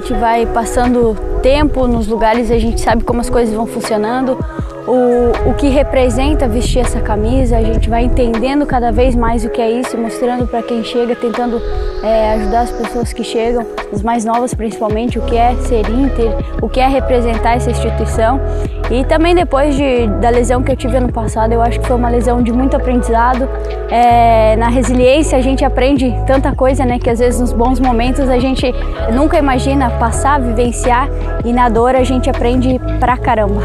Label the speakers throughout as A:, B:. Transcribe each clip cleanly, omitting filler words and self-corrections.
A: gente vai passando tempo nos lugares, a gente sabe como as coisas vão funcionando, o que representa vestir essa camisa, a gente vai entendendo cada vez mais o que é isso, mostrando para quem chega, tentando ajudar as pessoas que chegam, as mais novas principalmente, o que é ser Inter, o que é representar essa instituição. E também depois da lesão que eu tive ano passado, eu acho que foi uma lesão de muito aprendizado. Na resiliência a gente aprende tanta coisa, né, que às vezes nos bons momentos a gente nunca imagina passar, vivenciar, e na dor a gente aprende pra caramba.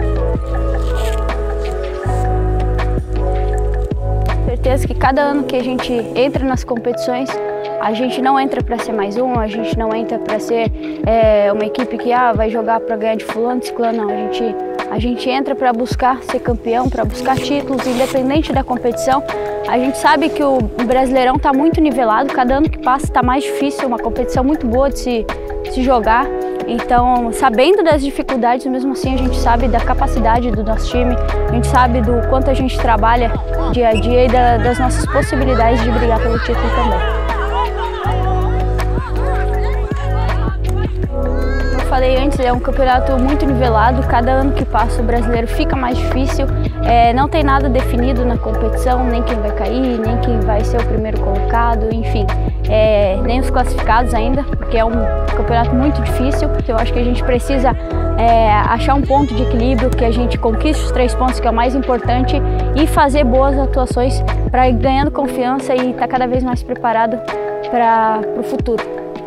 A: Certeza que cada ano que a gente entra nas competições, a gente não entra para ser mais um, a gente não entra para ser uma equipe que vai jogar para ganhar de fulano, de ciclano, não. A gente entra para buscar ser campeão, para buscar títulos, independente da competição. A gente sabe que o Brasileirão está muito nivelado, cada ano que passa está mais difícil, uma competição muito boa de se jogar. Então, sabendo das dificuldades, mesmo assim a gente sabe da capacidade do nosso time, a gente sabe do quanto a gente trabalha dia a dia e das nossas possibilidades de brigar pelo título também. Como eu falei antes, é um campeonato muito nivelado, cada ano que passa o brasileiro fica mais difícil, não tem nada definido na competição, nem quem vai cair, nem quem vai ser o primeiro colocado, enfim. Nem os classificados ainda, porque é um campeonato muito difícil. Eu acho que a gente precisa achar um ponto de equilíbrio, que a gente conquiste os 3 pontos, que é o mais importante, e fazer boas atuações para ir ganhando confiança e estar cada vez mais preparado para o futuro.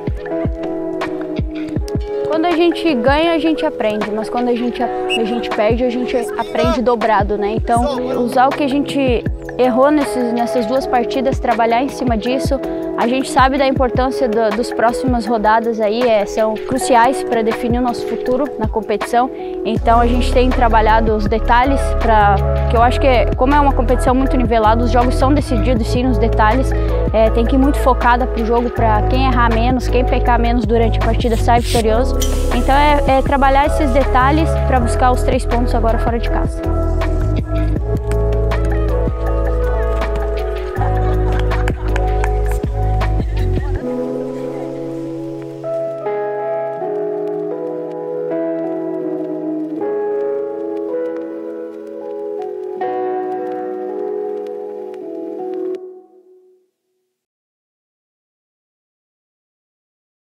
A: Quando a gente ganha, a gente aprende, mas quando a gente perde, a gente aprende dobrado, né? Então, usar o que a gente errou nessas 2 partidas, trabalhar em cima disso. A gente sabe da importância das próximas rodadas aí, são cruciais para definir o nosso futuro na competição. Então a gente tem trabalhado os detalhes, que eu acho que como é uma competição muito nivelada, os jogos são decididos sim nos detalhes. Tem que ir muito focada para o jogo, para quem errar menos, quem pecar menos durante a partida sai vitorioso. Então trabalhar esses detalhes para buscar os 3 pontos agora fora de casa.